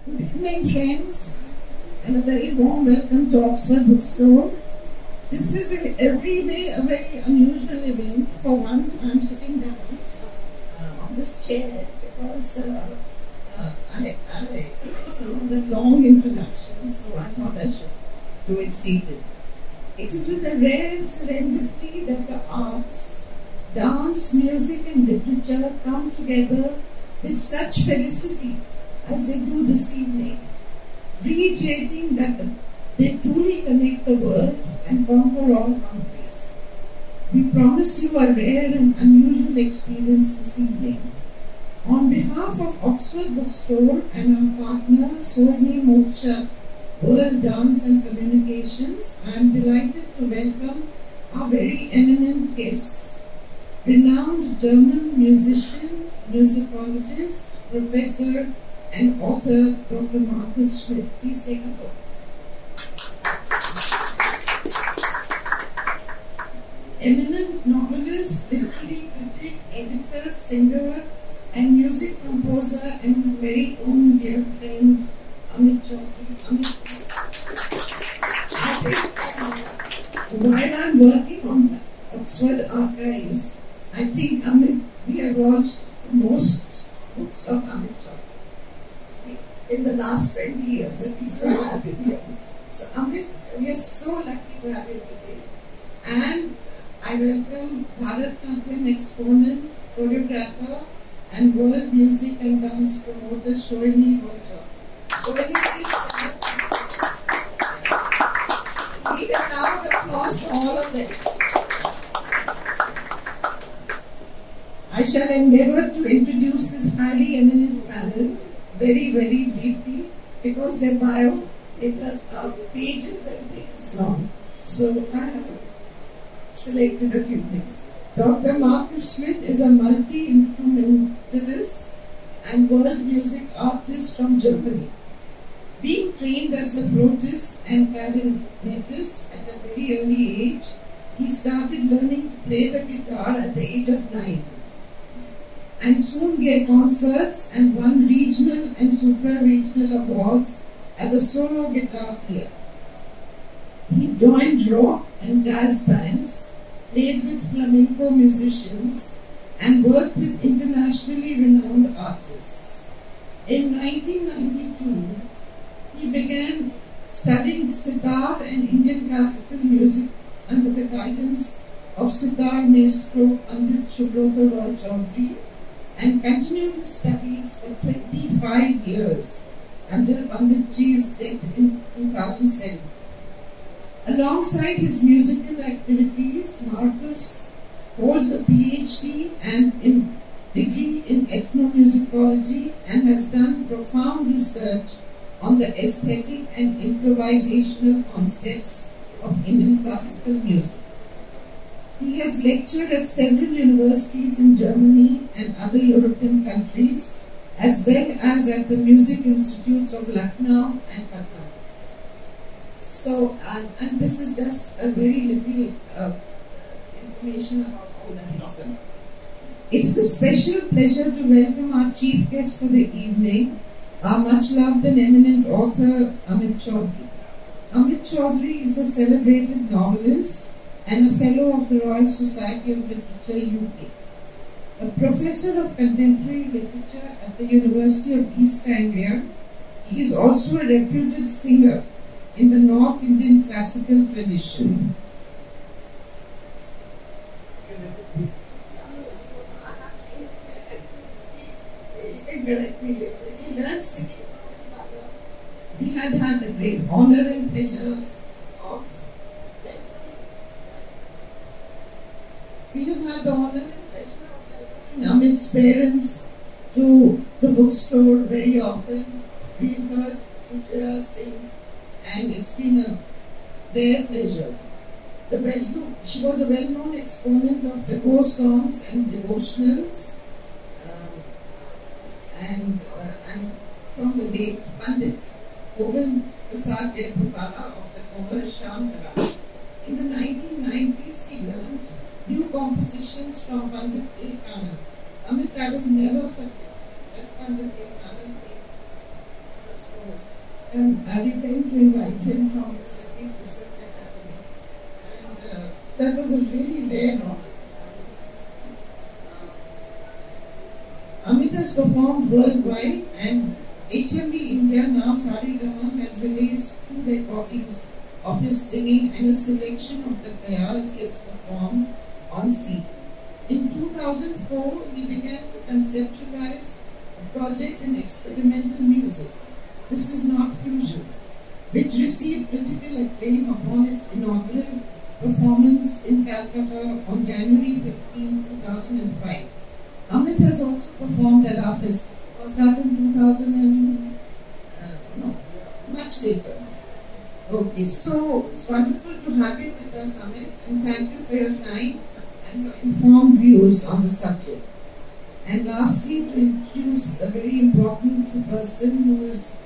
Good evening, friends, and a very warm welcome to Oxford Bookstore. This is in every way a very unusual event. For one, I'm sitting down on this chair because it's a long introduction, so I thought I should do it seated. It is with a rare serendipity that the arts, dance, music, and literature come together with such felicity as they do this evening, reiterating that they truly connect the world and conquer all boundaries. We promise you a rare and unusual experience this evening. On behalf of Oxford Bookstore and our partner Sohinimoksha World Dance and Communications, I am delighted to welcome our very eminent guests, renowned German musician, musicologist, professor and author Dr Markus Schmidt. Please take a look. Eminent novelist, literary critic, editor, singer and music composer and my very own dear friend Amit Chaudhuri. While I'm working on the Oxford archives, I think Amit, we have watched most books of Amit Chaudhuri in the last 20 years, at least I have been here. So Amit, we are so lucky to have you today. And I welcome Bharatanatyam exponent, choreographer and world music and dance promoter Sohini Roychowdhury. Sohini, please give a round of applause for all of them. I shall endeavour to introduce this highly eminent panel very, very briefly because their bio are pages and pages long. So I have selected a few things. Dr. Markus Schmidt is a multi-instrumentalist and world music artist from Germany. Being trained as a flautist and clarinetist at a very early age, he started learning to play the guitar at the age of 9 and soon gave concerts and won regional and supra-regional awards as a solo guitar player. He joined rock and jazz bands, played with flamenco musicians, and worked with internationally renowned artists. In 1992, he began studying sitar and Indian classical music under the guidance of sitar maestro Amit Chaudhuri, and continued his studies for 25 years until Panditji's death in 2007. Alongside his musical activities, Markus holds a PhD and degree in ethnomusicology and has done profound research on the aesthetic and improvisational concepts of Indian classical music. He has lectured at several universities in Germany and other European countries, as well as at the music institutes of Lucknow and Patna. So, and this is just a very little information about all that he's done. It's a special pleasure to welcome our chief guest for the evening, our much loved and eminent author Amit Chaudhuri. Amit Chaudhuri is a celebrated novelist and a fellow of the Royal Society of Literature, UK. A professor of contemporary literature at the University of East Anglia, he is also a reputed singer in the North Indian classical tradition. He learned singing. We had the great honor and pleasure of we have had the honor and pleasure of welcoming Amit's parents to the bookstore very often. We've heard Vijaya sing, and it's been a rare pleasure. She was a well-known exponent of Tagore songs and devotionals, and from the late Pandit Govind Prasad Jayapurwala of the Kovar Sham Kara. In the 1990s, he learned new compositions from Pandit Amit, I will never forget that Pandit we came to invite him from the Sangeet Research Academy, and that was a really rare honor. Amit has performed worldwide, and HMV India, now Saregama, has released 2 recordings of his singing and a selection of the khayals he has performed on CD. In 2004, he began to conceptualize a project in experimental music, This Is Not Fusion, which received critical acclaim upon its inaugural performance in Calcutta on January 15, 2005. Amit has also performed at our festival. Was that in 2000 and... no, much later. Okay, so it's wonderful to have you with us, Amit, and thank you for your time and your informed views on the subject. And lastly, to introduce a very important person who is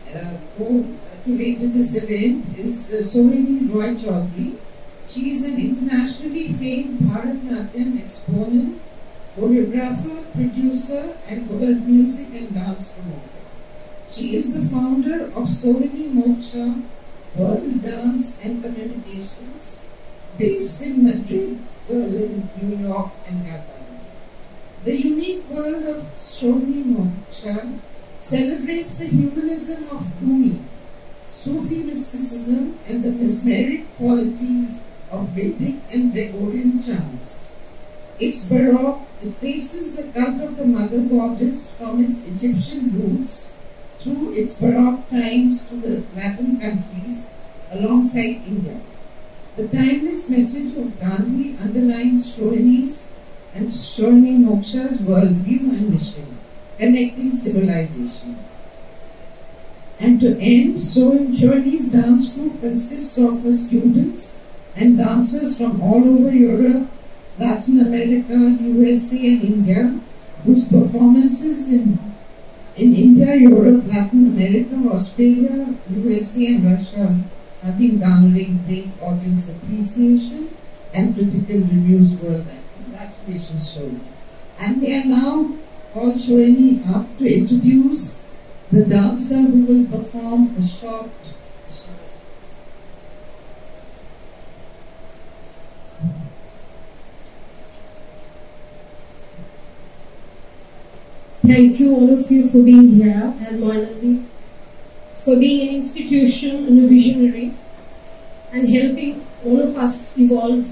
curated this event is Sohini Roychowdhury. She is an internationally famed Bharatanatyam exponent, choreographer, producer, and world music and dance promoter. She is the founder of Sohinimoksha, World Dance and Communications, based in Madrid, Berlin, New York, and Calcutta. The unique world of Sohinimoksha celebrates the humanism of Rumi, Sufi mysticism, and the mesmeric qualities of Vedic and Gregorian charms. It's Baroque. It traces the cult of the mother goddess from its Egyptian roots through its Baroque times to the Latin countries alongside India. The timeless message of Gandhi underlines Sohini's and Sohinimoksha's worldview and mission, connecting civilizations. And to end, Sohini's dance troupe consists of her students and dancers from all over Europe, Latin America, USA, and India, whose performances in India, Europe, Latin America, Australia, USA, and Russia have been garnering great audience appreciation and critical reviews worldwide. Congratulations, Sohini. And we are now call Sohini up to introduce the dancer who will perform a short. Thank you all of you for being here, and Maina, for being an institution and a visionary and helping all of us evolve.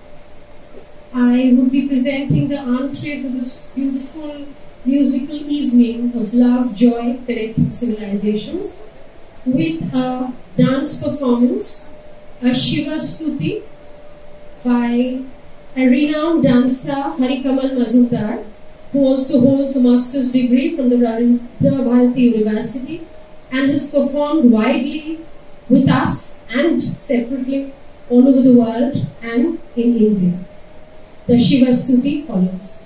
I would be presenting the entree to this beautiful musical evening of love, joy, connecting civilizations with a dance performance, a Shiva Stuti by a renowned dancer Harikamal Mazumdar, who also holds a master's degree from the Rabindra Bharati University and has performed widely with us and separately all over the world and in India. The Shiva Stuti follows.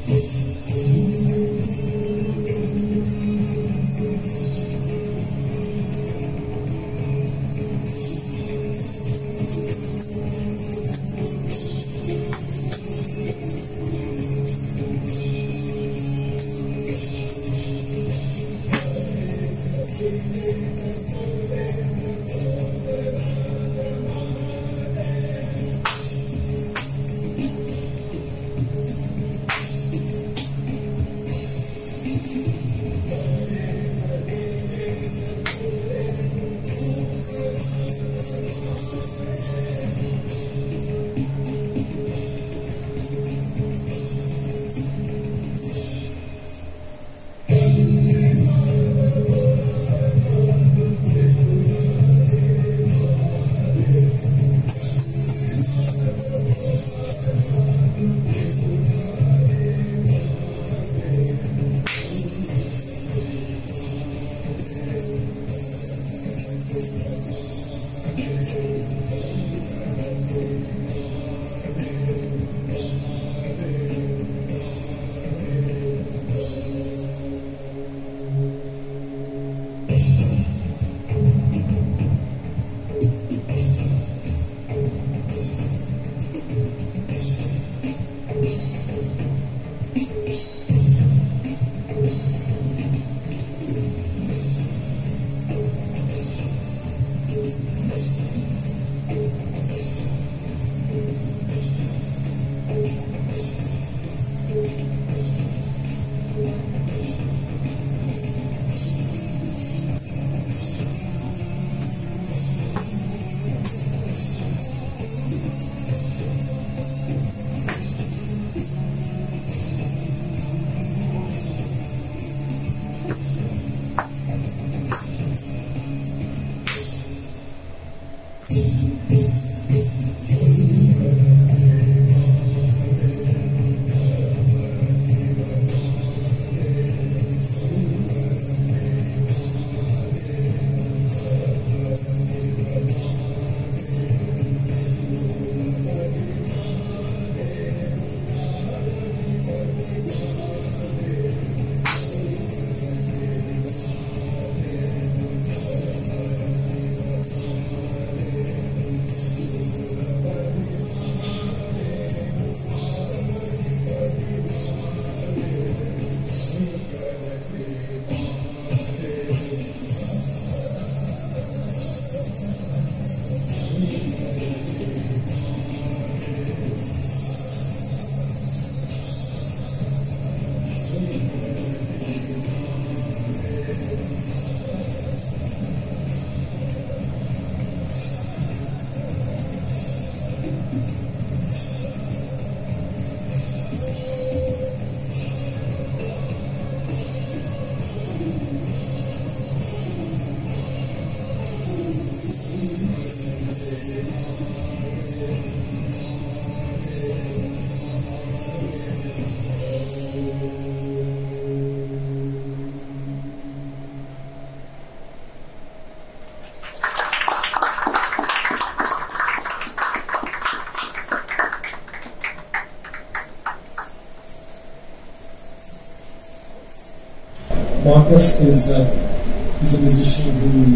Markus is a musician who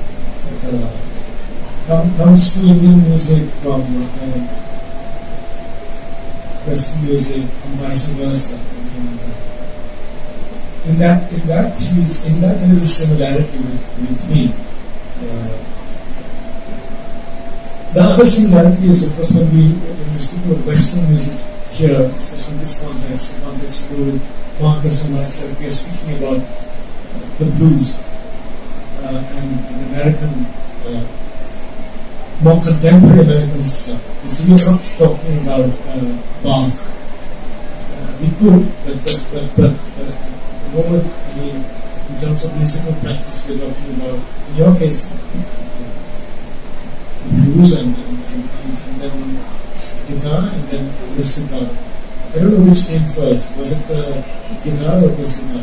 comes to Indian music from Western music and vice versa. In that there is a similarity with me. The other similarity is, of course, when we speak about Western music here, especially in this context, the context to do with Markus and myself, we are speaking about the blues and American, more contemporary American stuff. So we're not talking about Bach. We could, but at the moment, in terms of musical practice, we're talking about, in your case, blues and then guitar and then the sitar. I don't know which came first. Was it the guitar or the sitar?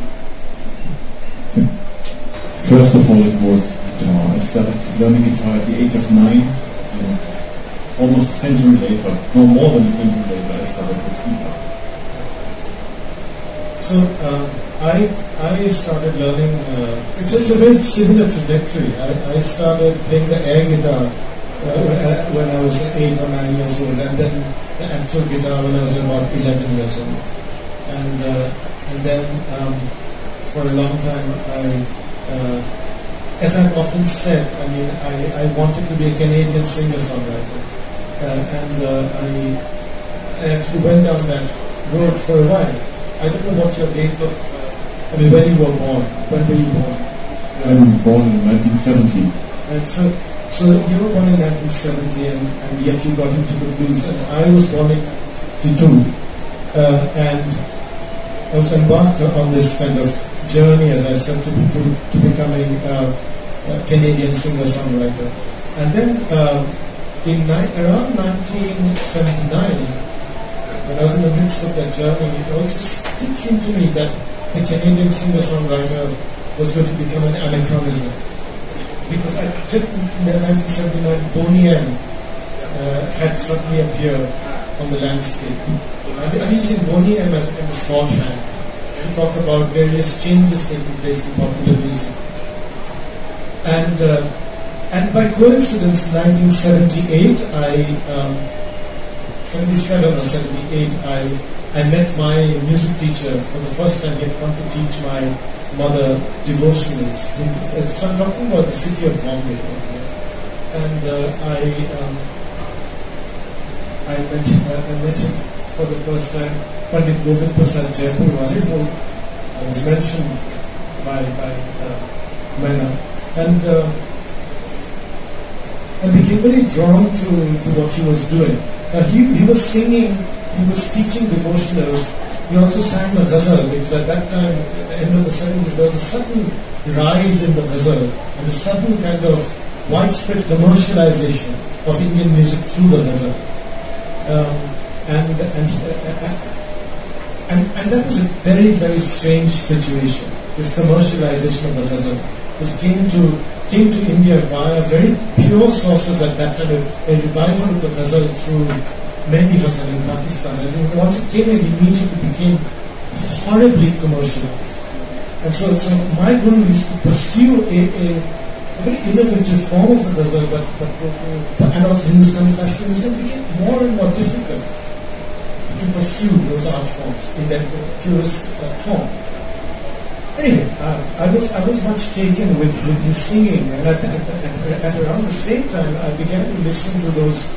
First of all, it was guitar. I started learning guitar at the age of 9. Almost a century later, no more than a century later, I started with sitar. So I started learning. It's a very similar trajectory. I started playing the air guitar when I was 8 or 9 years old, and then the actual guitar when I was about 11 years old, and then for a long time as I've often said, I mean, I wanted to be a Canadian singer-songwriter, and I actually went down that road for a while. I don't know what your date of, I mean, when you were born. When were you born? I was born in 1970. And so you were born in 1970, and yet you got into the blues. And I was born in 1952, and I was embarked on this kind of journey, as I said, to becoming a Canadian singer-songwriter. And then around 1979, when I was in the midst of that journey, it also did seem to me that the Canadian singer-songwriter was going to become an anachronism. Because just in 1979, Boney M had suddenly appeared on the landscape. I'm using Boney M as a shorthand to talk about various changes taking place in popular music. And by coincidence, 1978, 77 or 78, I met my music teacher for the first time. He had come to teach my mother devotionals. So I'm talking about the city of Bombay. And I met him for the first time. Pandit Govind Prasad Jaipurwala, who was mentioned by Maina, and became very drawn to what he was doing. He was singing, he was teaching devotionals. He also sang the ghazal, because at that time, at the end of the 70s, there was a sudden rise in the ghazal and a sudden kind of widespread commercialization of Indian music through the ghazal. And that was a very, very strange situation, this commercialization of the ghazal. This came to India via very pure sources at that time, a revival of the ghazal through Mehndi Hasan in Pakistan. And once it came in, it immediately became horribly commercialized. And so my guru used to pursue a very innovative form of the ghazal, and also Hindustani classical music became more and more difficult to pursue those art forms in that purest form. Anyway, I was much taken with his singing, and at around the same time, I began to listen to those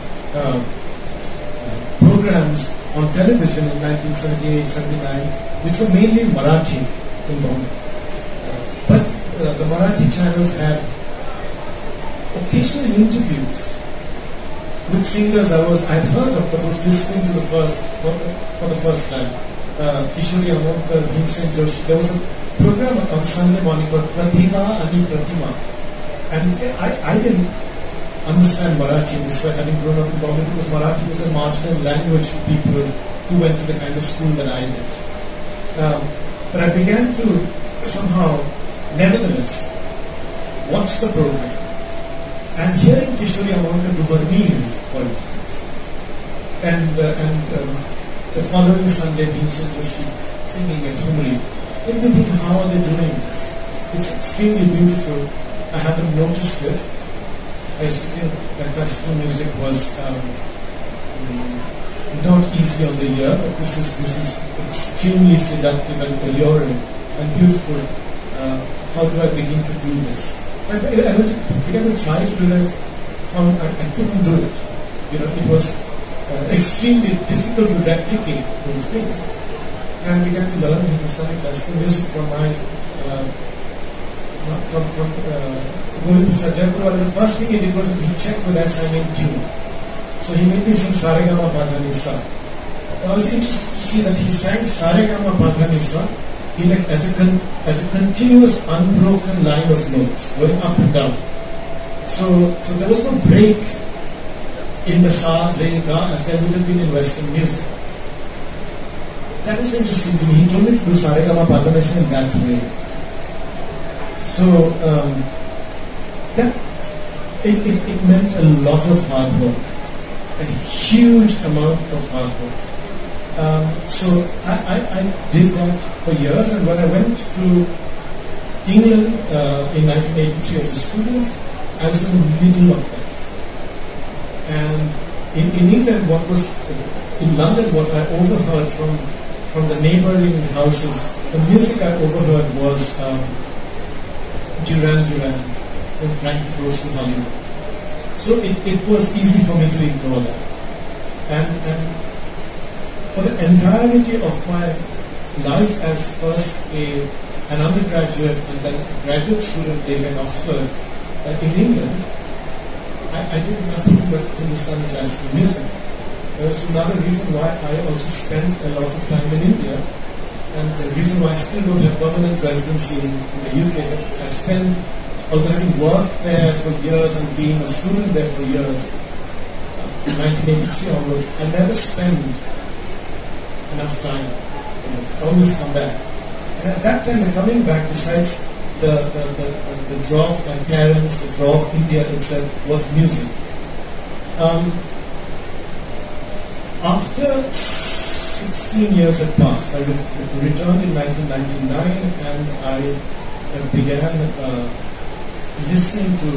programs on television in 1978-79, which were mainly Marathi in Bombay. But the Marathi channels had occasional interviews with singers I'd heard of, but was listening to for the first time. Kishori Amonkar, Bhimsen Joshi. There was a program on Sunday morning called Pratibha Ani Pratima. And I didn't understand Marathi despite having grown up in Bombay, because Marathi was a marginal language to people who went to the kind of school that I did. But I began to somehow, nevertheless, watch the program. And hearing Kishori Amonkar do her meals, for instance, and the following Sunday, Bhimsen Joshi singing at Humri, and we think, how are they doing this? It's extremely beautiful. I haven't noticed it. I used to think that classical music was not easy on the ear, but this is extremely seductive and alluring and beautiful. How do I begin to do this? I began to try to do that. I couldn't do it. It was extremely difficult to replicate those things. And I began to learn Hindustani classical music from Govind Prasad Jaipurwala. The first thing he did was he checked whether I sang in tune. So he made me sing Saregama Padhanisa. I was interested to see that he sang Saregama Padhanisa as a continuous unbroken line of notes going up and down. So there was no break in the Sa, Re, Ga as there would have been in Western music. That was interesting to me. He told me to do Saregama Padhanisa in that way. So that it meant a lot of hard work, a huge amount of hard work. So I did that for years, and when I went to England in 1983 as a student, I was in the middle of that. And in England, in London, what I overheard from the neighboring houses, the music I overheard was Duran Duran and Frankie Goes to Hollywood. So it was easy for me to ignore that. And for the entirety of my life as first an undergraduate and then a graduate student later in Oxford, in England, I did nothing but Hindustani classical music. There was another reason why I also spent a lot of time in India, and the reason why I still don't have permanent residency in the UK. I spent, although having worked there for years and being a student there for years, from 1983 onwards, I never spent enough time. I always come back. And at that time, the coming back, besides the draw of my parents, the draw of India itself, was music. After 16 years had passed, I returned in 1999, and I began listening to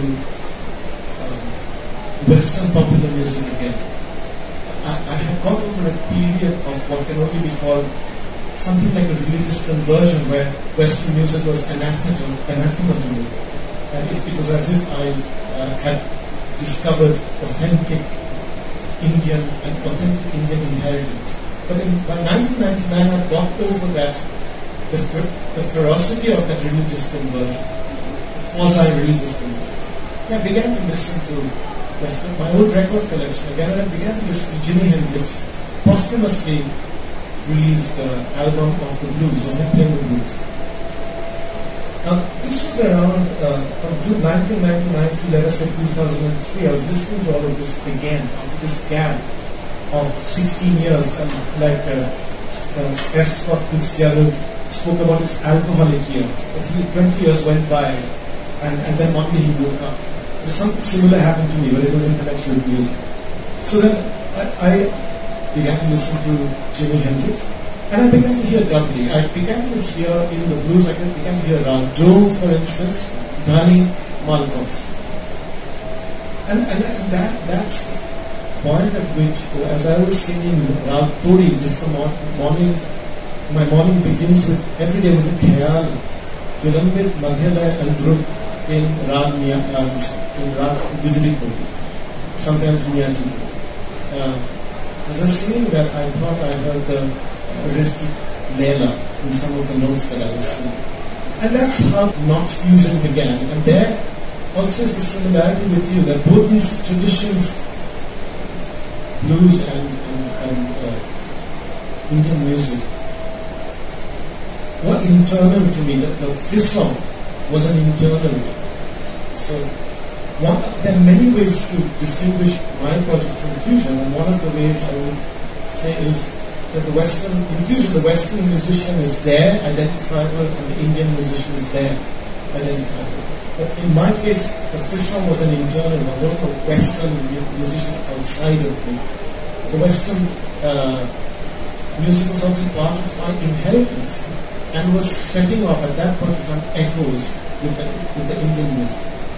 Western popular music again. I had gone over a period of what can only be called something like a religious conversion, where Western music was anathema to me. And it was as if I had discovered authentic Indian inheritance. But by 1999, I got over that, the ferocity of that religious conversion, quasi-religious conversion. And I began to listen to my old record collection again, and I began to listen to Jimi Hendrix, posthumously released album of the blues, of him playing the blues. Now, this was around from 1999 to, let us say, 2003. I was listening to all of this again after this gap of 16 years, and like F. Scott Fitzgerald spoke about his alcoholic years. Actually, 20 years went by, and then one day he woke up. Something similar happened to me, but it was in connection with music. So then I began to listen to Jimi Hendrix, and I began to hear doubly. I began to hear in the blues, I began to hear Rag Joe, for instance, Dhani, Malkos. And that's the point at which, as I was singing Rag Todi, my morning begins with, every day with a khayal, Vilambit Madhyalaya Andruk in Rag Gujri Kodi, sometimes Miyaki. As I was singing that, I thought I heard the riff to Leela in some of the notes that I was singing. And that's how Not Fusion began. And there also is the similarity with you, that both these traditions, blues and Indian music, were internal to me. The frisson was an internal one. So there are many ways to distinguish my project from fusion, and one of the ways I would say is that in fusion, the Western musician is there, identifiable, and the Indian musician is there, identifiable. But in my case, the frisson was an internal one. There was no Western musician outside of me. The Western music was also part of my inheritance, and was setting off at that point of time echoes with the Indian music.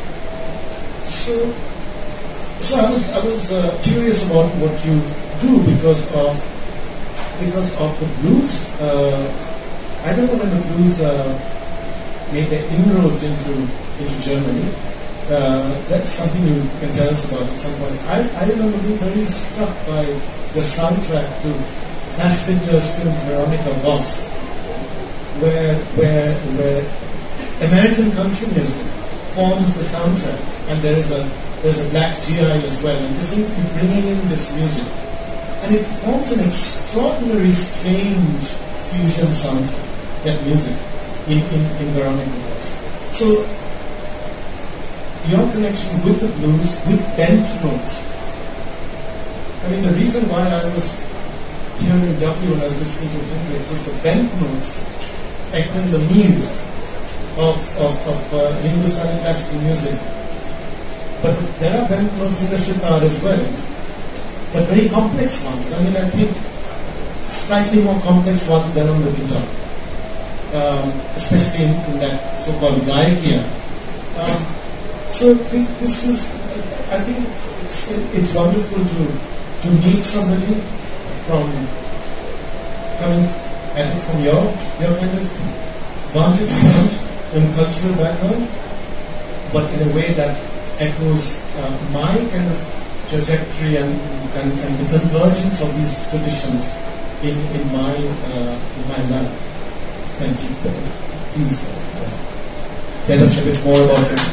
So I was curious about what you do because of the blues. I don't know when the blues made their inroads into Germany. That's something you can tell us about at some point. I remember being very struck by the soundtrack to Fassbinder's film Veronica Voss, where American country music forms the soundtrack, and there's a black GI as well, and this seems to be bringing in this music, and it forms an extraordinary, strange fusion soundtrack, that music in Veronica Voss. So your connection with the blues, with bent notes. I mean, the reason why I was hearing W when I was listening to Hendrix was the bent notes echoing the meals of Hindustani classical music. But there are bent notes in the sitar as well, but very complex ones. I mean, I think slightly more complex ones than on the guitar, especially in that so-called Gaikiya. So this is, I think it's wonderful to meet somebody coming at it from your kind of vantage point and cultural background, but in a way that echoes my kind of trajectory and the convergence of these traditions in my life. Thank you. Please tell us a bit more about it.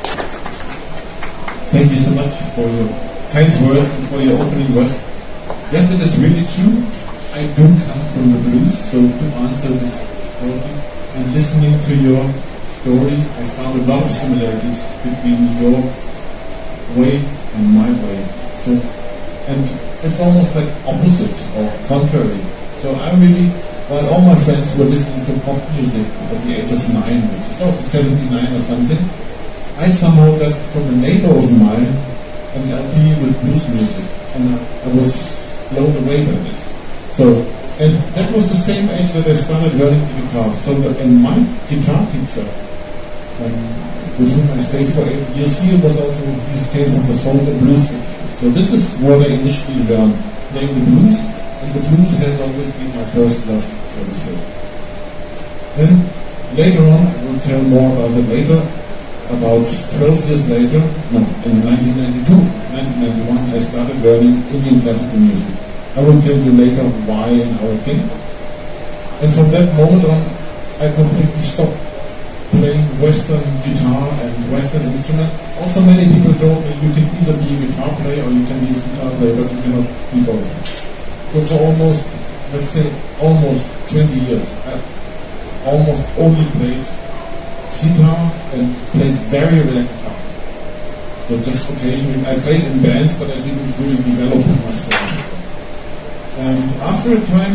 Thank you so much for your kind words and for your opening words. Yes, it is really true. I do come from the blues, so to answer this question, and listening to your story, I found a lot of similarities between your way and my way. So, and it's almost like opposite or contrary. So I really, while all my friends were listening to pop music at the age of 9, which is also 79 or something, I somehow got from a neighbor of mine an LP with blues music, and I was blown away by this. So, and that was the same age that I started learning the guitar. So, and my guitar teacher, with whom I stayed for 8 years, he came from the folk and blues tradition. So this is what I initially learned, playing the blues, and the blues has always been my first love, so to say. Then later on, I will tell more about it later. About 12 years later, no, in 1992, 1991, I started learning Indian classical music. I will tell you later why and how it came. And from that moment on, I completely stopped playing Western guitar and Western instruments. Also, many people told me you can either be a guitar player or you can be a sitar player, but you cannot be both. So for almost, let's say, almost 20 years, I almost only played sitar and played very rare guitar. So just occasionally, I played in bands, but I didn't really develop myself. And after a time,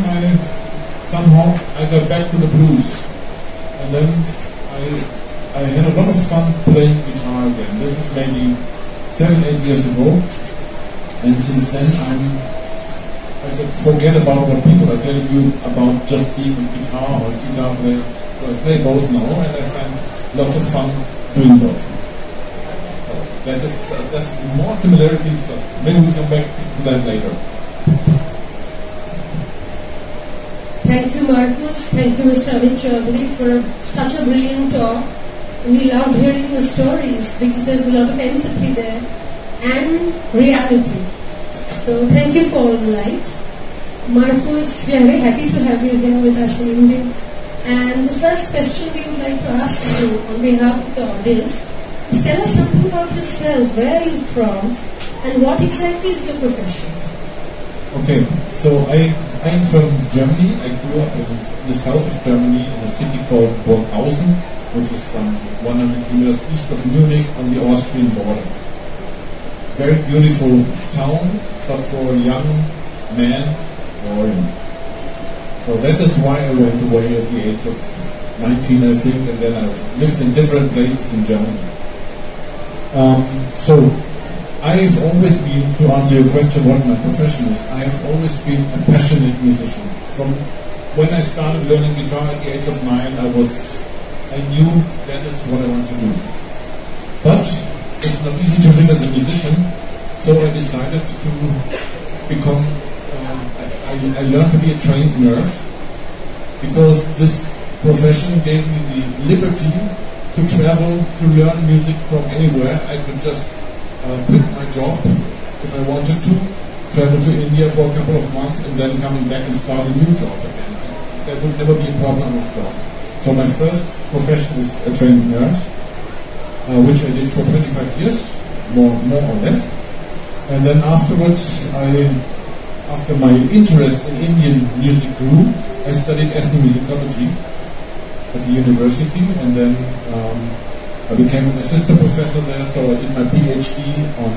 I got back to the blues, and then I had a lot of fun playing guitar again. This is maybe 7-8 years ago, and since then I said forget about what people are telling you about just being a guitar or sitar player. So I play both now, and I find lots of fun doing both. So that's more similarities, but maybe we'll come back to that later. Thank you, Markus. Thank you, Mr. Amit Chaudhuri, for such a brilliant talk. We loved hearing your stories because there's a lot of empathy there and reality. So thank you for all the light. Markus, we are very happy to have you here with us in India. And the first question we would like to ask you on behalf of the audience is tell us something about yourself. Where are you from and what exactly is your profession? Okay, so I'm from Germany. I grew up in the south of Germany in a city called Burghausen, which is some 100 kilometers east of Munich on the Austrian border. Very beautiful town, but for a young man, boring. So that is why I went away at the age of 19, I think, and then I lived in different places in Germany. So I've always been, to answer your question what my profession is, I've always been a passionate musician. From when I started learning guitar at the age of 9, I knew that is what I want to do. But it's not easy to live as a musician, so I decided to become, I learned to be a trained nurse, because this profession gave me the liberty to travel, to learn music from anywhere. I could just quit my job if I wanted to, travel to India for a couple of months and then coming back and start a new job again. There would never be a problem with jobs. So my first profession is a trained nurse, which I did for 25 years, more or less. And then afterwards, after my interest in Indian music grew, I studied ethnomusicology at the university, and then I became an assistant professor there, so I did my PhD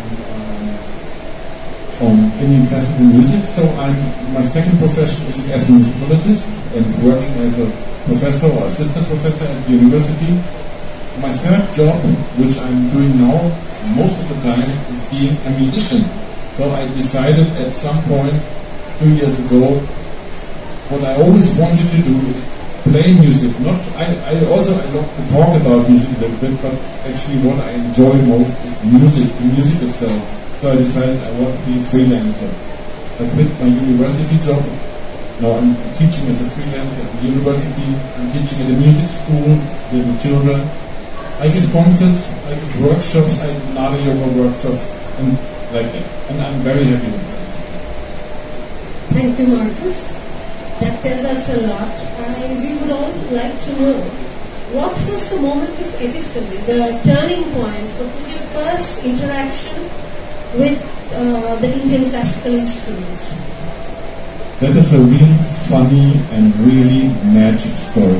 on Indian classical music. So my second profession is an ethnomusicologist and working as a professor or assistant professor at the university. My third job, which I'm doing now most of the time, is being a musician. So I decided at some point 2 years ago what I always wanted to do is play music. I love to talk about music a little bit, but actually what I enjoy most is music, the music itself. So I decided I want to be a freelancer. I quit my university job. Now I'm teaching as a freelancer at the university. I'm teaching at a music school with the children. I give concerts, I give workshops, I do Nada yoga workshops, and like that. And I'm very happy with that. Thank you, Markus. That tells us a lot. We would all like to know, what was the moment of epiphany, the turning point? What was your first interaction with the Indian classical instrument? That is a really funny and really magic story.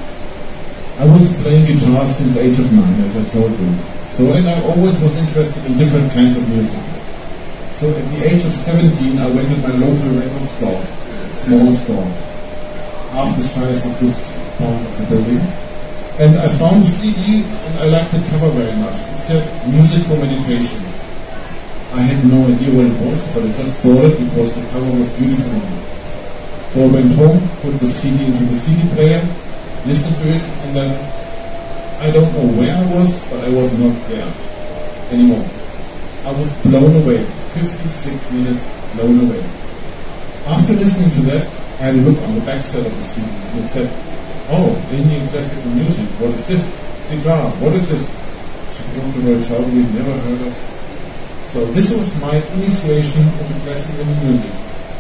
I was playing guitar since the age of 9, as I told you. And I always was interested in different kinds of music. So at the age of 17, I went to my local record store, small store, half the size of this part of the building. And I found a CD, and I liked the cover very much. It said, "Music for Meditation." I had no idea what it was, but I just bought it because the cover was beautiful. So I went home, put the CD into the CD player, listened to it, and then I don't know where I was, but I was not there anymore. I was blown away. 56 minutes blown away. After listening to that, I had a look on the back side of the CD, and it said, "Oh, Indian classical music. What is this? Sitar. What is this?" Dr. Roychowdhury, never heard of. So this was my initiation into classical music.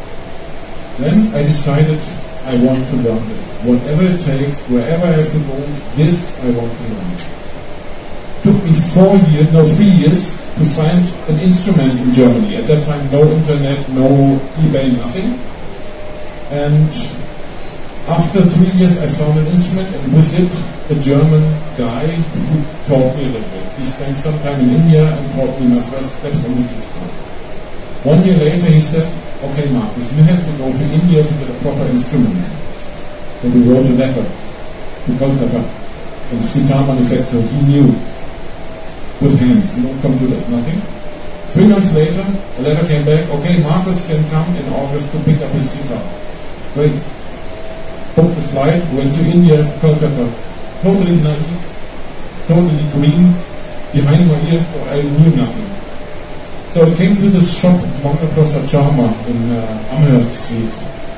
Then I decided I want to learn this. Whatever it takes, wherever I have to go, this I want to learn. It took me 3 years to find an instrument in Germany. At that time, no internet, no eBay, nothing. And after 3 years, I found an instrument, and with it, a German guy who taught me a little bit. He spent some time in India and taught me my first steps on the sitar. 1 year later, he said, "Okay, Markus, you have to go to India to get a proper instrument." So we wrote a letter to Kolkata, and sitar manufacturer he knew, with hands, no computers, nothing. 3 months later, a letter came back, "Okay, Markus can come in August to pick up his sitar." Great. Booked the flight, went to India, to Kolkata. Totally naive, totally green, behind my ears, so I knew nothing. So I came to this shop, Maina Charma, in Amherst Street.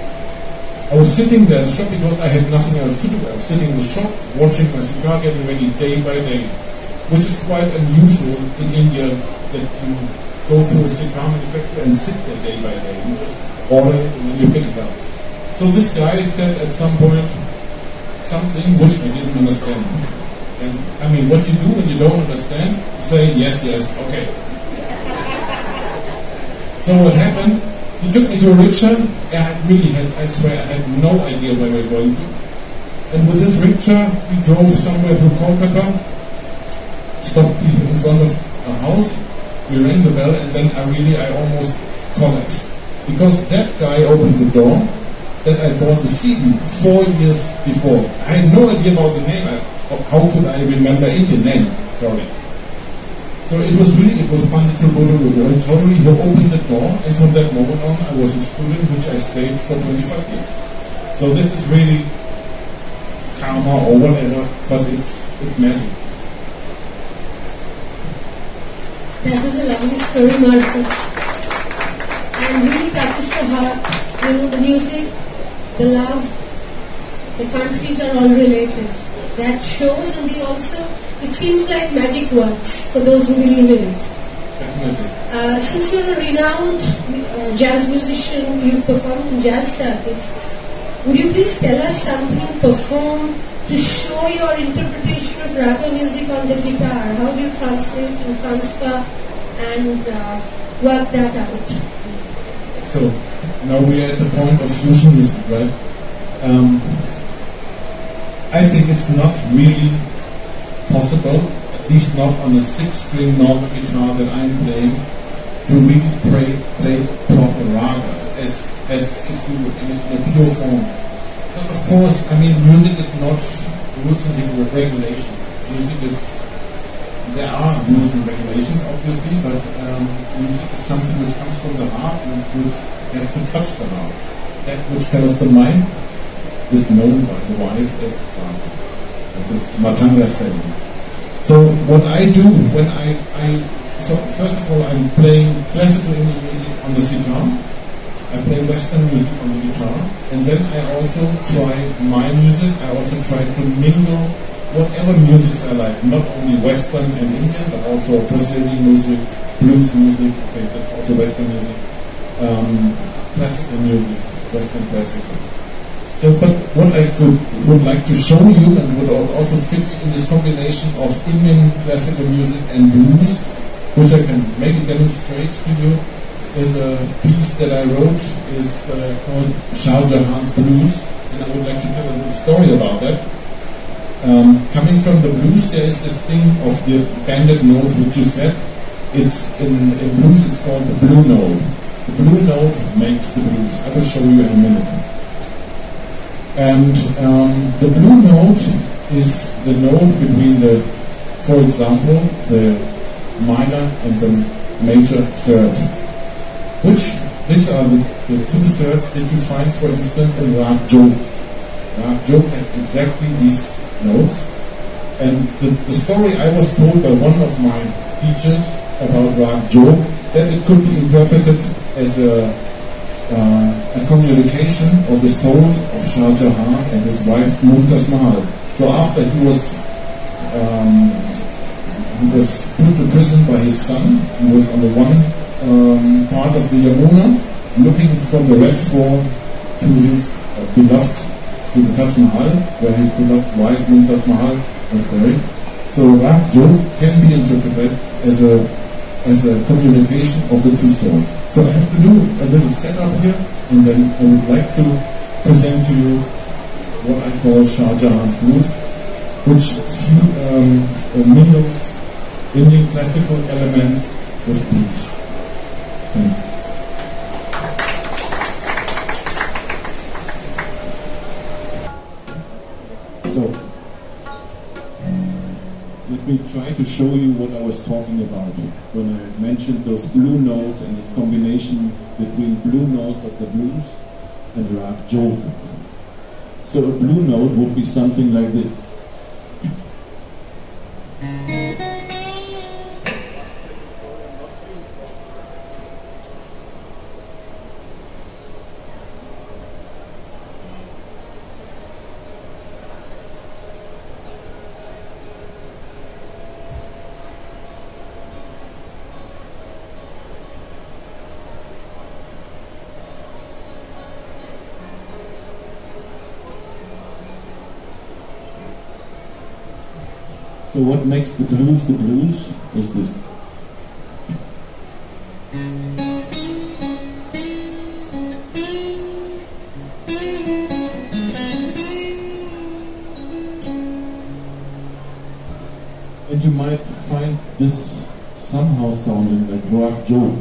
I was sitting there in the shop because I had nothing else to do. I was sitting in the shop, watching my sitar getting ready day by day, which is quite unusual in India, that you go to a sitar manufacturer and sit there day by day. You just order it and then you pick it up. So this guy said at some point something which I didn't understand. And I mean, what you do when you don't understand, you say yes, yes, okay. So what happened? He took me to a rickshaw. I swear, I had no idea where we were going to. And with this rickshaw, we drove somewhere through Kolkata, stopped in front of a house, we rang the bell, and then I almost collapsed. Because that guy opened the door that I bought the CD 4 years before. I had no idea about the name. How could I remember Indian name? Sorry. So it was Pandit Roychowdhury who opened the door, and from that moment on I was a student, which I stayed for 25 years. So this is really karma or whatever, but it's magic. That is a lovely story, Markus. And really touches the heart. The music, the love, the countries are all related. That shows, and it seems like magic works for those who believe in it. Definitely. Since you're a renowned jazz musician, you've performed in jazz circuits, would you please tell us something performed to show your interpretation of raga music on the guitar? How do you translate and transfer and work that out? So, now we are at the point of fusion music, right? I think it's not really possible, at least not on a 6-string normal guitar that I'm playing, to really play proper ragas as if we were in a pure form. But of course, music is not rules and regulations. There are rules and regulations, obviously, but music is something which comes from the heart and which you have to touch the heart. that which colors the mind is known by the wise as Rag. That is Matanga saying. So what I do when so first of all I'm playing classical Indian music on the sitar, I play Western music on the guitar, and then I also try my music, I also try to mingle whatever music I like, not only Western and Indian, but also Brazilian music, blues music, okay, that's also Western music, classical music, Western classical. So, but what I would like to show you, and would also fit in this combination of Indian classical music and blues, which I can maybe demonstrate to you, is a piece that I wrote, is called Shah Jahan's Blues, and I would like to tell a little story about that. Coming from the blues, there is this thing of the banded note, which you said. It's in blues, it's called the blue note. The blue note makes the blues. I will show you in a minute. And the blue note is the note between the, for example, the minor and the major third. These are the two thirds that you find, for instance, in Rag Jog. Rag Jog has exactly these notes. And the story I was told by one of my teachers about Rag Jog, that it could be interpreted as a communication of the souls of Shah Jahan and his wife Mumtaz Mahal. So after he was put to prison by his son, he was on the one part of the Yamuna, looking from the Red Fort to his beloved, to the Taj Mahal, where his beloved wife Mumtaz Mahal was buried. So Rag Jog can be interpreted as a communication of the two souls. So I have to do a little setup here, and then I would like to present to you what I call Shah Jahan's Blues, which mingles Indian classical elements with blues. So, let me try to show you what I was talking about when I mentioned those blue notes and this combination between blue notes of the blues and Rag Jog. So a blue note would be something like this. So what makes the blues is this. And you might find this somehow sounding like Rag Jog.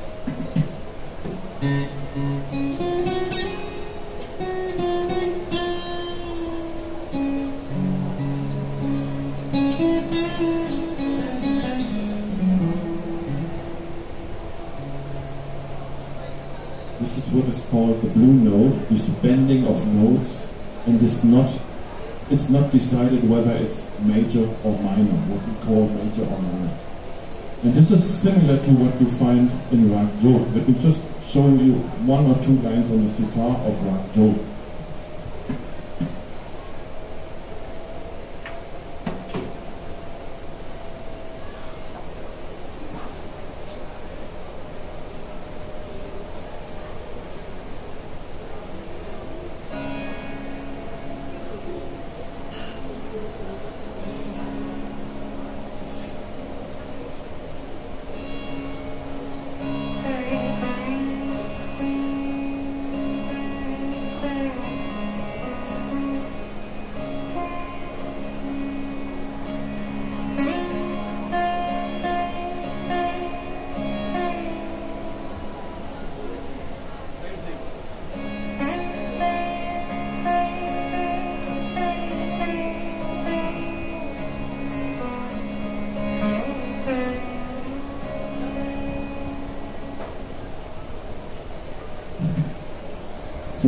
This is what is called the blue note, this bending of notes, and it's not decided whether it's major or minor, what we call major or minor. And this is similar to what you find in Rag Jog. Let me just show you one or two lines on the sitar of Rag Jog.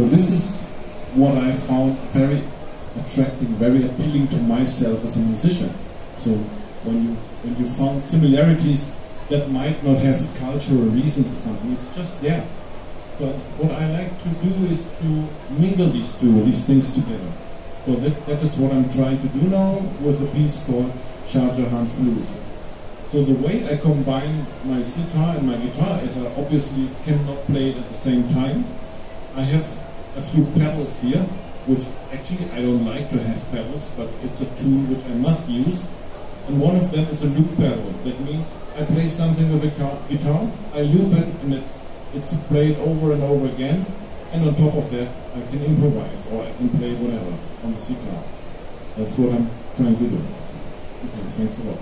So this is what I found very attracting, very appealing to myself as a musician. So when you found similarities that might not have cultural reasons or something, it's just there. But what I like to do is to mingle these things together. So that is what I'm trying to do now with a piece called Shah Jahan's Blues. So the way I combine my sitar and my guitar is I obviously cannot play it at the same time. I have a few pedals here, which actually I don't like to have pedals, but it's a tool which I must use. And one of them is a loop pedal. That means I play something with a guitar, I loop it, and it's played over and over again. And on top of that, I can improvise, or I can play whatever on the sitar. That's what I'm trying to do. Okay, thanks a lot.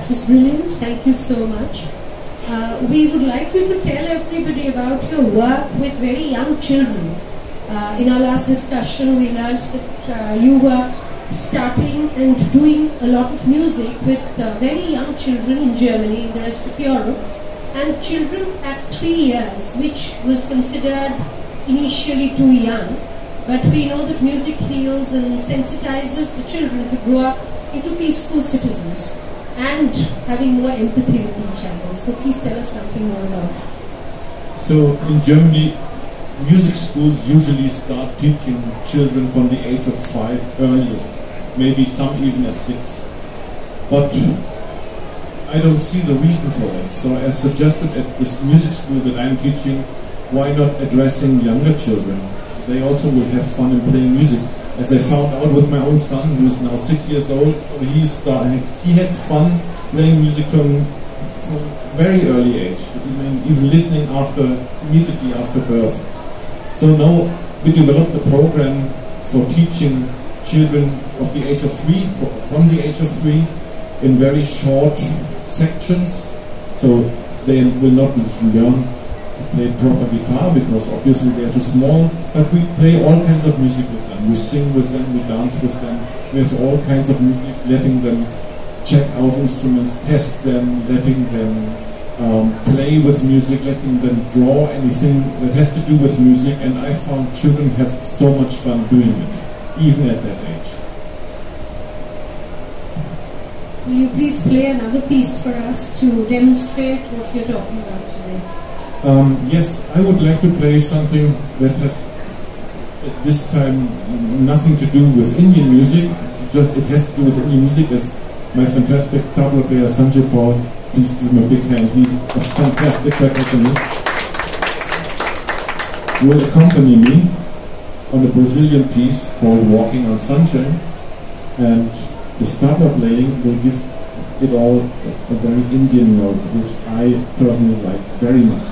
That was brilliant. Thank you so much. We would like you to tell everybody about your work with very young children. In our last discussion, we learned that you were starting and doing a lot of music with very young children in Germany and the rest of Europe, and children at 3 years, which was considered initially too young. But we know that music heals and sensitizes the children to grow up into peaceful citizens and having more empathy with each other. So please tell us something more about it. So in Germany, music schools usually start teaching children from the age of 5 earliest, maybe some even at 6. But I don't see the reason for it. So I suggested at this music school that I'm teaching, why not addressing younger children? They also will have fun in playing music. As I found out with my own son, who is now 6 years old, he had fun playing music from very early age, even listening immediately after birth. So now we developed a program for teaching children of the age of 3, from the age of 3, in very short sections. So they will not learn to play proper guitar because obviously they are too small, but we play all kinds of music with them. We sing with them, we dance with them, we have all kinds of music, letting them check out instruments, test them, letting them play with music, letting them draw anything that has to do with music, and I found children have so much fun doing it, even at that age. Will you please play another piece for us to demonstrate what you're talking about today? Yes, I would like to play something that has at this time nothing to do with Indian music, just it has to do with Indian music, as my fantastic tabla player Sanjib Pal, please give him a big hand, he's a fantastic percussionist, will accompany me on a Brazilian piece called Walking on Sunshine, and the tabla playing will give it all a very Indian note, which I personally like very much.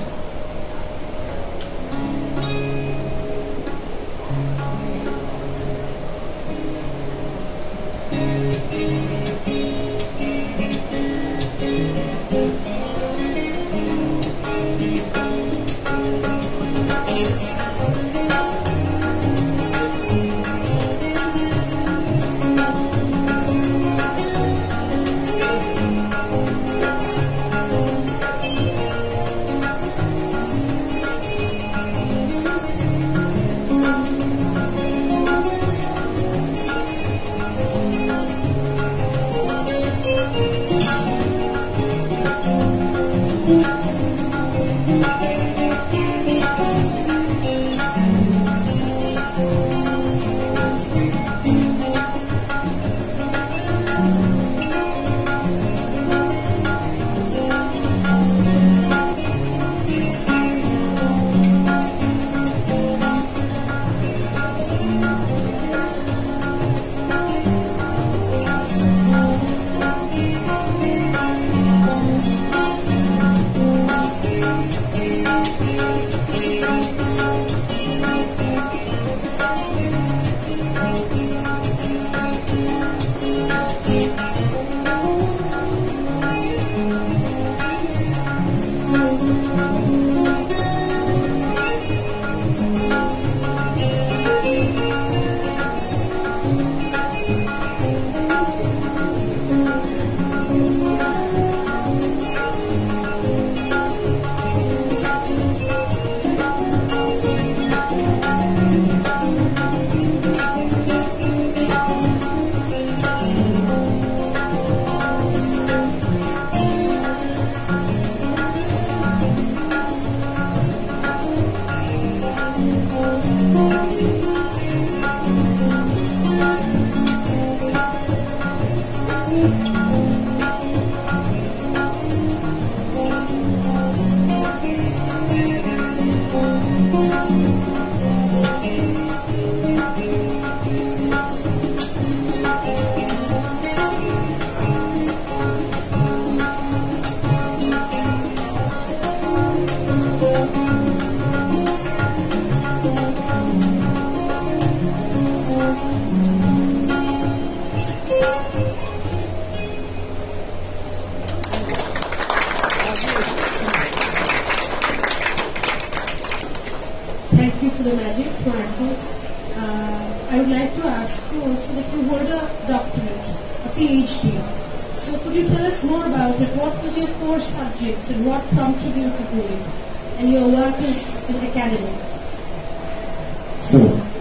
ask you also that you hold a doctorate, a PhD. So could you tell us more about it? What was your core subject and what prompted you to do it? And your work is in academic. So,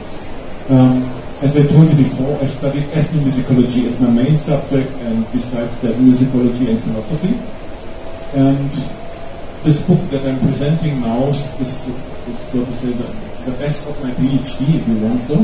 as I told you before, I studied ethnomusicology as my main subject, and besides that, musicology and philosophy. And this book that I'm presenting now is so to say the best of my PhD, if you want so.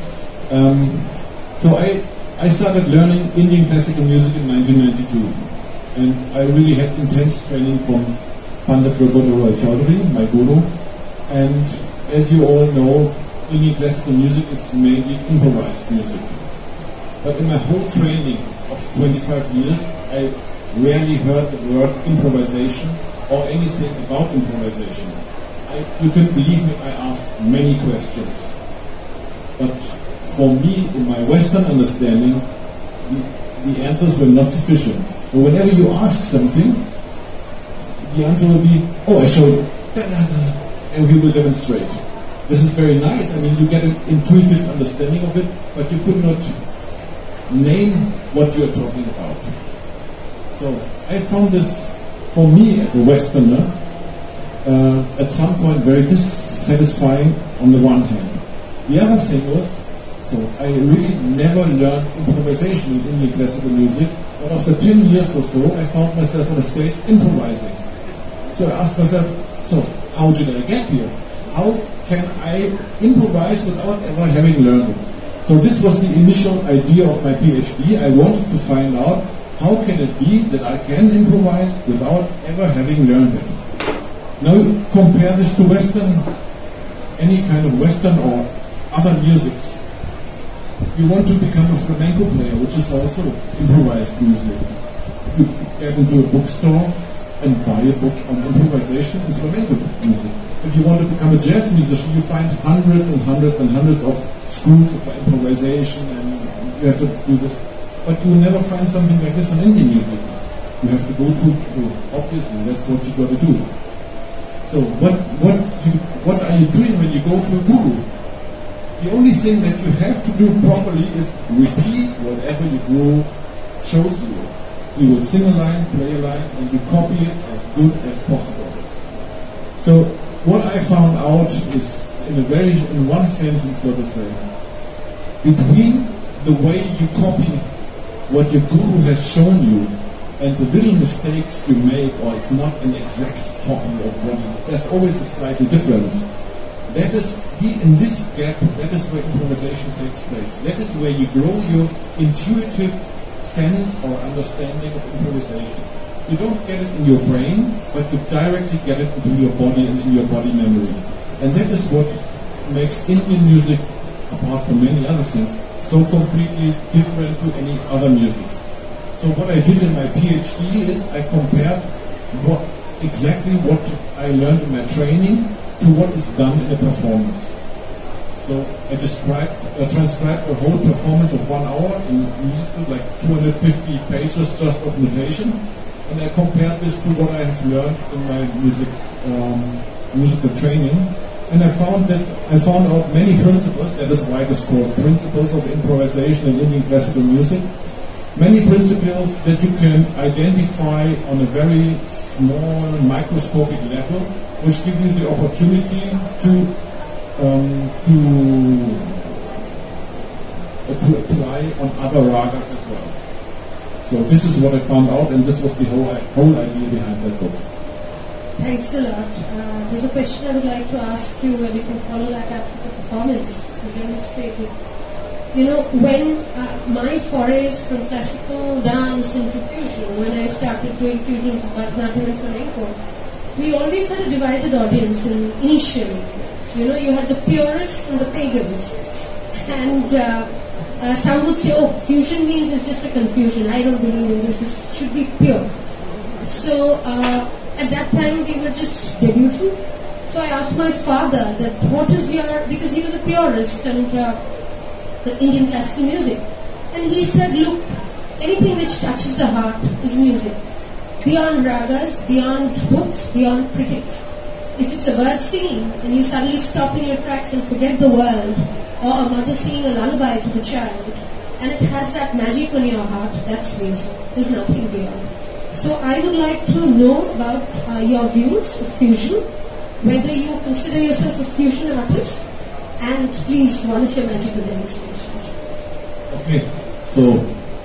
So I started learning Indian classical music in 1992, and I really had intense training from Pandit Roychowdhury, my guru. And as you all know, Indian classical music is mainly improvised music. But in my whole training of 25 years, I rarely heard the word improvisation or anything about improvisation. You can believe me, I asked many questions. But for me, in my Western understanding, the answers were not sufficient. So whenever you ask something, the answer will be, oh, I showed you, and we will demonstrate. This is very nice. I mean, you get an intuitive understanding of it, but you could not name what you are talking about. So I found this, for me as a Westerner, at some point very dissatisfying on the one hand. The other thing was, so I really never learned improvisation in Indian classical music, but after 10 years or so, I found myself on a stage improvising. So I asked myself, so how did I get here? How can I improvise without ever having learned it? So this was the initial idea of my PhD. I wanted to find out how can it be that I can improvise without ever having learned it. Now compare this to Western, any kind of Western or other musics. You want to become a flamenco player, which is also improvised music. You get into a bookstore and buy a book on improvisation and flamenco music. If you want to become a jazz musician, you find hundreds and hundreds and hundreds of schools for improvisation, and you have to do this. But you will never find something like this in Indian music. You have to go through, obviously, that's what you got to do. So what are you doing when you go to a guru? The only thing that you have to do properly is repeat whatever your guru shows you. He will sing a line, play a line, and you copy it as good as possible. So what I found out is, in one sentence, so to say, between the way you copy what your guru has shown you and the little mistakes you make, or it's not an exact copy of what you, there's always a slightly difference. That is, in this gap, that is where improvisation takes place. That is where you grow your intuitive sense or understanding of improvisation. You don't get it in your brain, but you directly get it into your body and in your body memory. And that is what makes Indian music, apart from many other things, so completely different to any other music. So what I did in my PhD is I compared exactly what I learned in my training to what is done in a performance. So I transcribed a whole performance of 1 hour in like 250 pages just of notation, and I compared this to what I have learned in my musical training, and I found out many principles. That is why it is called Principles of Improvisation in Indian Classical Music. Many principles that you can identify on a very small microscopic level, which give you the opportunity to apply on other ragas as well. So this is what I found out, and this was the whole idea behind that book. Thanks a lot. There's a question I would like to ask you, and if you follow that up with the performance, you demonstrate it. You know, when my forays from classical dance into fusion, when I started doing fusion for Bharatanatyam and flamenco, we always had a divided audience initially. You know, you had the purists and the pagans. And some would say, oh, fusion means it's just a confusion. I don't believe in this. This should be pure. So at that time, we were just debuting. So I asked my father that what is your, because he was a purist and the Indian classical music. And he said, look, anything which touches the heart is music. Beyond ragas, beyond books, beyond critics. If it's a bird singing and you suddenly stop in your tracks and forget the world or a mother singing a lullaby to the child, and it has that magic on your heart, that's music. There's nothing beyond. So I would like to know about your views of fusion, whether you consider yourself a fusion artist, and please, one of your magical demonstrations. Okay, so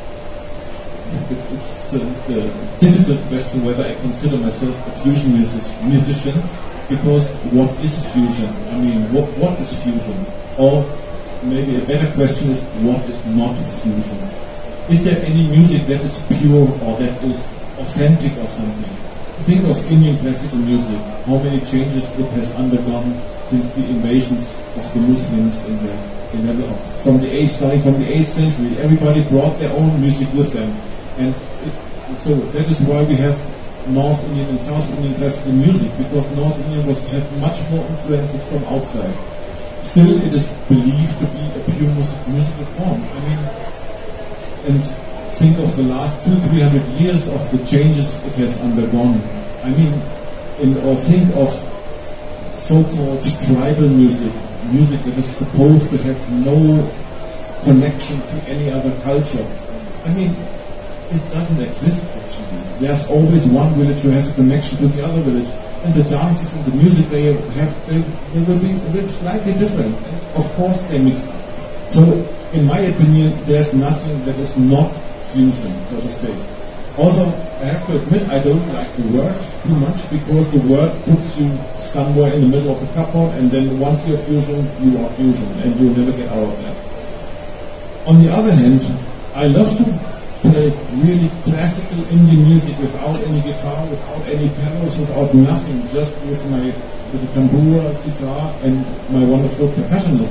it's a difficult question whether I consider myself a fusion musician, because what is fusion? I mean, what is fusion? Or maybe a better question is, what is not fusion? Is there any music that is pure or that is authentic or something? Think of Indian classical music, how many changes it has undergone since the invasions of the Muslims from the 8th century. Everybody brought their own music with them, and so that is why we have North Indian and South Indian classical music, because North Indian had much more influences from outside. Still, it is believed to be a pure musical form. I mean, and think of the last 200-300 years of the changes it has undergone. I mean, or think of so-called tribal music that is supposed to have no connection to any other culture. I mean, it doesn't exist actually. There's always one village who has a connection to the other village, and the dances and the music they will be a little slightly different. And of course, they mix up. So, in my opinion, there's nothing that is not fusion, so to say. Also, I have to admit, I don't like the word too much, because the word puts you somewhere in the middle of a cupboard, and then once you're fusion, you are fusion, and you'll never get out of that. On the other hand, I love to play really classical Indian music without any guitar, without any pedals, without nothing, just with a tambura, sitar, and my wonderful percussionist.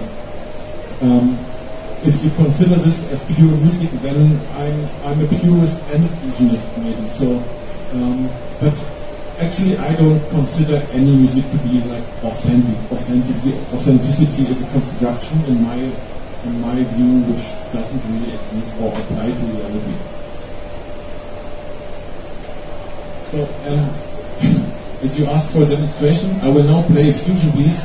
If you consider this as pure music, then I'm a purist and a fusionist maybe. So, but actually, I don't consider any music to be like authentic. Authenticity is a construction in my view, which doesn't really exist or apply to reality. So, as you asked for a demonstration, I will now play a fusion piece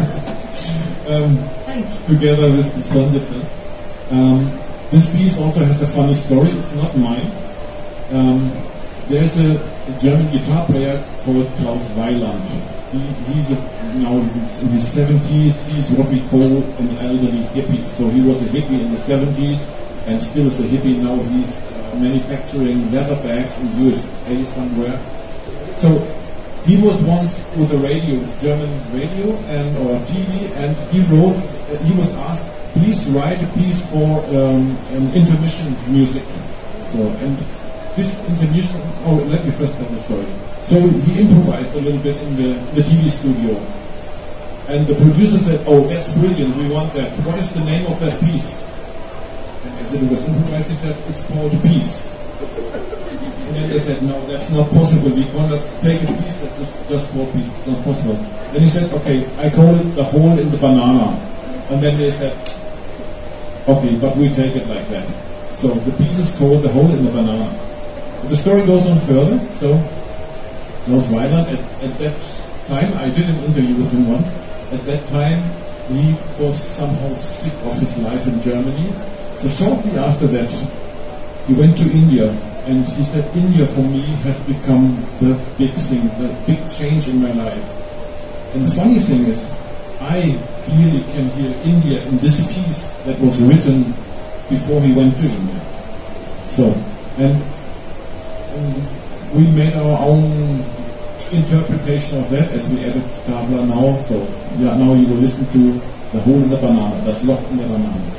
together with Sanjib Pal. This piece also has a funny story. It's not mine. There's a German guitar player called Klaus Weiland. He's now in his 70s. He's what we call an elderly hippie. So he was a hippie in the 70s and still is a hippie now. He's manufacturing leather bags in USA somewhere. So he was once with a radio, German radio or TV, and he was asked, please write a piece for an intermission music. So, and this intermission, let me first tell the story. So he improvised a little bit in the TV studio. And the producer said, oh, that's brilliant, we want that. What is the name of that piece? And as it was improvised, he said, it's called Peace. And then they said, no, that's not possible. We cannot take a piece that's just called Peace. It's not possible. Then he said, okay, I call it The Hole in the Banana. And then they said, okay, but we take it like that. So the piece is called The Hole in the Banana. The story goes on further. So Klaus Weiland, at that time, I did an interview with him once. At that time, he was somehow sick of his life in Germany. So shortly after that, he went to India, and he said, India for me has become the big thing, the big change in my life. And the funny thing is, I clearly can hear India in this piece that was written before he went to India. So, and we made our own interpretation of that as we added tabla now. So, yeah, now you will listen to The Hole in the Banana, das Loch in der Banane.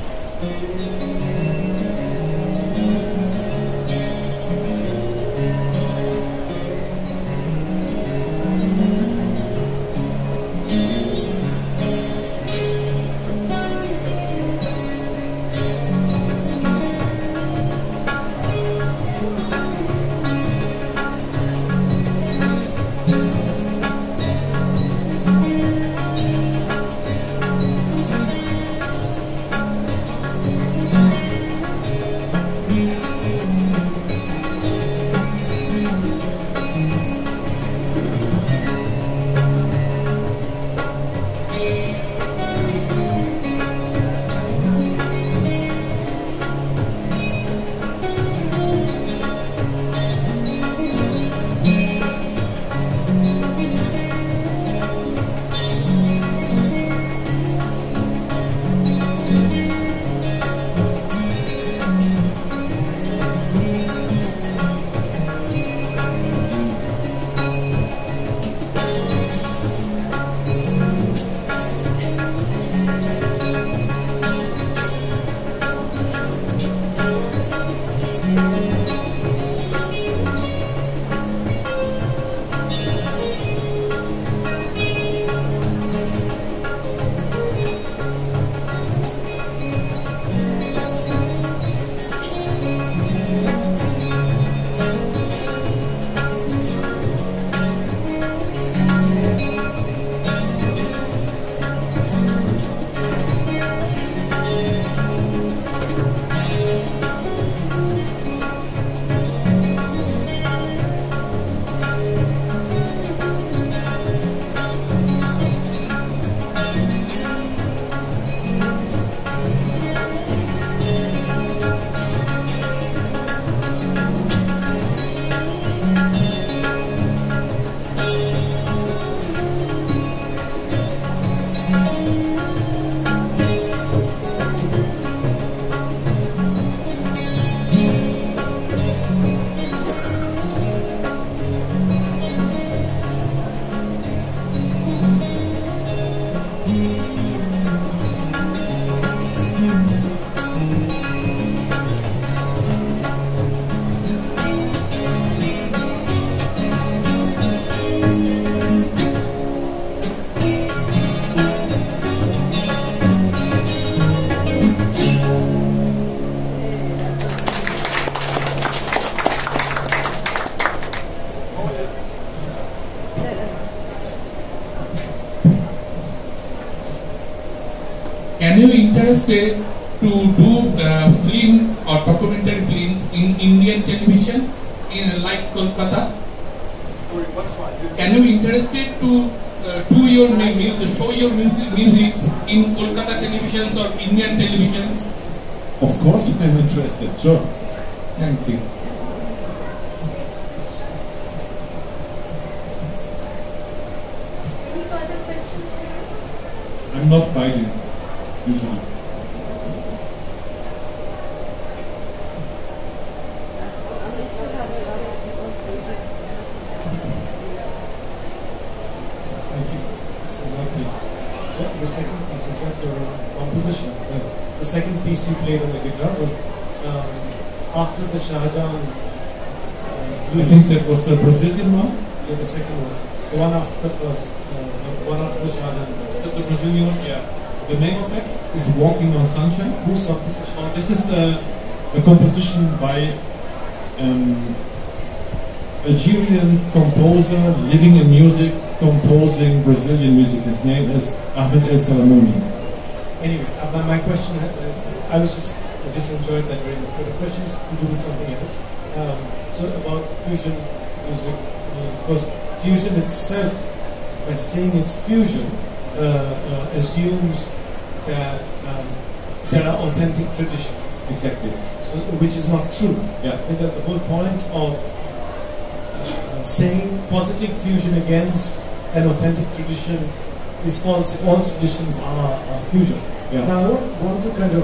interested to do film or documentary films in Indian television in like Kolkata? Sorry, what's why? Can you interested to do your music, show your music in Kolkata televisions or Indian televisions? Of course, I'm interested. Sure. Thank you. Any further questions for us? I'm not biting, usually. The second piece, is that your composition? The second piece you played on the guitar was after the Shahjahan I think that was the Brazilian one? Yeah, the second one. The one after the first. The one after the Shahjahan. The Brazilian one, yeah. The name of that is Walking on Sunshine. Whose composition? This is a composition by Algerian composer living in music, composing Brazilian music. His name is Ahmed El Salamouni. Anyway, my question is, I just enjoyed that very much. But the question is to do with something else. So about fusion music. I mean, of course, fusion itself, by saying it's fusion, assumes that there are authentic traditions. Exactly. So, which is not true. Yeah. And the whole point of saying positive fusion against an authentic tradition is false if all traditions are fusion. Yeah. Now I want to kind of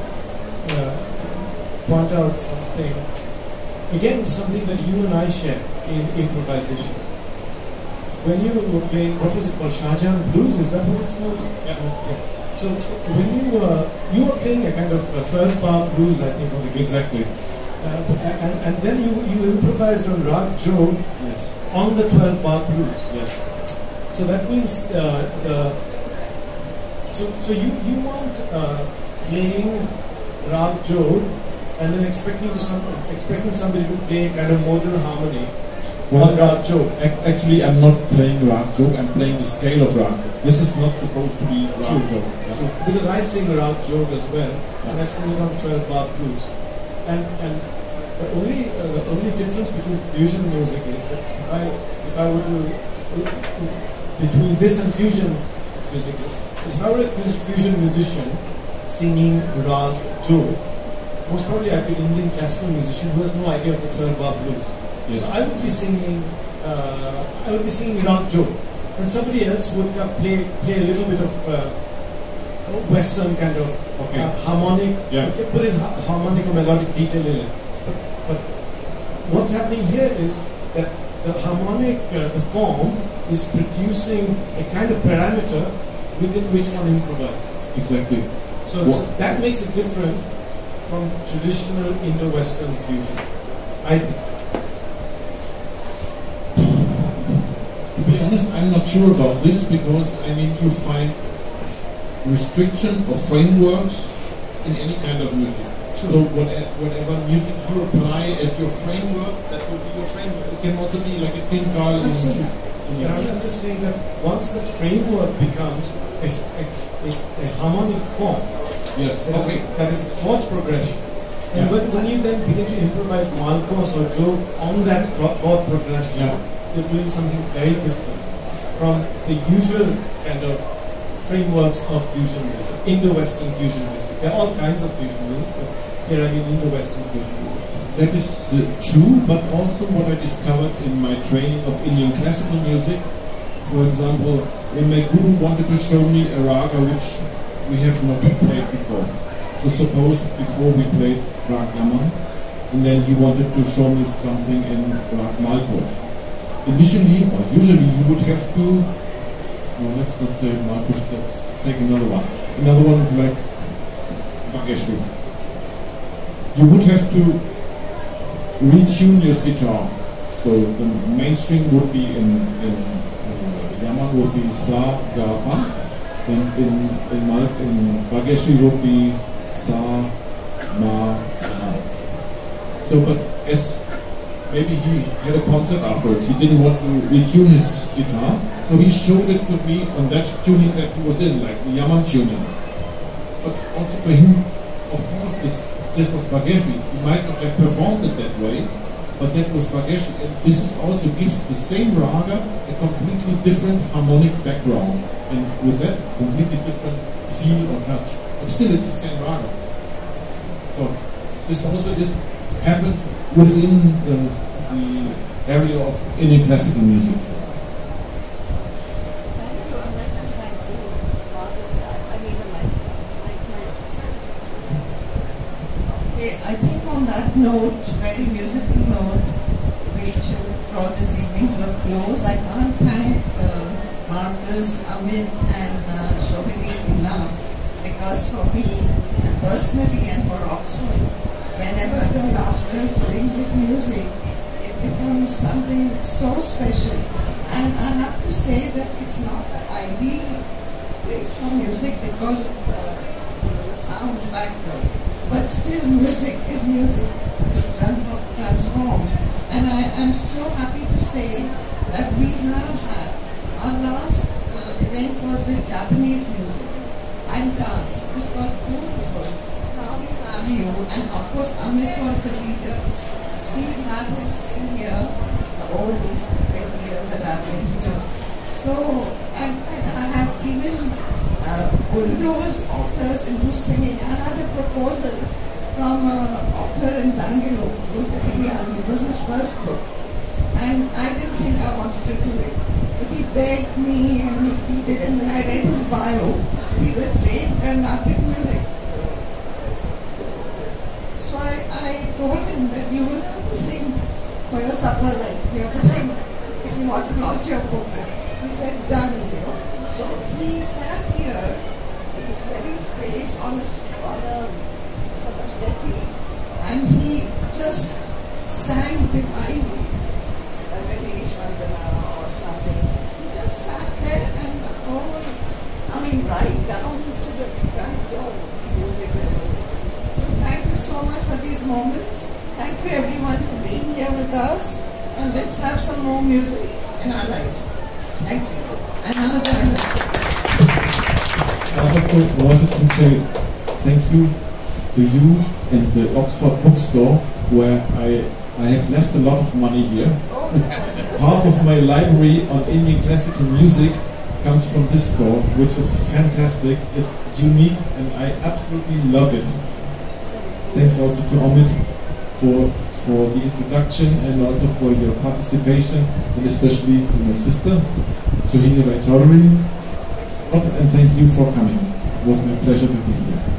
point out something, again something that you and I share in improvisation. When you were playing, what was it called, Shahjahan Blues, is that what it's called? Yeah. So when you were playing a kind of 12-bar blues, I think, on the guitar. Exactly. And then you improvised on Rag Jog on the 12-bar blues. Yes. So that means so you weren't playing Rag Jog and then expecting somebody to play kind of modal harmony on Rag Jog. Actually, I'm not playing Rag Jog. I'm playing the scale of Rag. This is not supposed to be Rag Jog. Yeah. True. Because I sing Rag Jog as well, and I sing it on 12-bar blues. And the only difference between fusion music is that if I were to between this and fusion music is if I were a fusion musician singing Rag Jog, most probably I'd be an Indian classical musician who has no idea of the 12-bar blues. Yes. So I would be singing Rag Jog, and somebody else would play a little bit of Western kind of harmonic, put in harmonic or melodic detail in it. But what's happening here is that the harmonic, the form, is producing a kind of parameter within which one improvises. Exactly. So that makes it different from traditional Indo-Western fusion, I think. To be honest, I'm not sure about this because, I mean, you find restrictions or frameworks in any kind of music. Sure. So whatever music you apply as your framework, that will be your framework. It can also be like a tinkal. Absolutely. I'm just saying that once the framework becomes a harmonic form, that is a chord progression, and when you then begin to improvise Malkos or Jog on that chord progression, you're doing something very different from the usual kind of frameworks of fusion music, Indo-Western fusion music. There are all kinds of fusion music, but here I mean Indo-Western fusion music. That is true, but also what I discovered in my training of Indian classical music. For example, when my guru wanted to show me a raga which we have not played before. So suppose before we played Rag Yaman, and then he wanted to show me something in Rag Malkosh. Initially, or usually, you would have to, no, let's not say Malkosh, let's take another one. Another one like Bageshri. You would have to retune your sitar. So the main string would be in Yaman would be Sa, Ga, Pa. Then in Bageshri would be Sa, Ma, Ma. So, but as maybe he had a concert afterwards, he didn't want to retune his sitar, so he showed it to me on that tuning that he was in, like the Yaman tuning. but also for him, of course, this was Bhageshi. He might not have performed it that way, but that was Bhageshi. And this is also gives the same raga a completely different harmonic background, and with that, completely different feel or touch. But still, it's the same raga. So this happens within the area of Indian classical music. I think on that note, very musical note, we should draw this evening to a close. I can't thank Markus, Amit and Sohini enough, because for me, and personally and for Oxford, whenever the laughter is ringed with music, it becomes something so special. And I have to say that it's not the ideal place for music because of the sound factor. But still, music is music. It's done for transform. And I am so happy to say that we have had, our last event was with Japanese music and dance, which was beautiful. Now we have you, and of course Amit was the leader. We've had him sing here all these 20 years that I've been here. So, and I have even bulldozed authors into singing. I had a proposal from an author in Bangalore who was very young. It was his first book. And I didn't think I wanted to do it. But he begged me and he did, and then I read his bio. He's a trained Carnatic music. So I told him that you will have to sing for your supper life. You have to sing if you want to launch your book. He said, done, you know. So he sat here in this very space on a sort of settee, and he just sang divinely, like a Ganesh Vandana or something. He just sat there and the whole, right down to the front door music level. So thank you so much for these moments. Thank you everyone for being here with us, and let's have some more music in our lives. Thank you. And now join us. I also wanted to say thank you to you and the Oxford Bookstore, where I have left a lot of money here. Half of my library on Indian classical music comes from this store, which is fantastic. It's unique and I absolutely love it. Thanks also to Amit for the introduction and also for your participation, and especially to my sister, Sohini Roychowdhury. And thank you for coming. It was my pleasure to be here.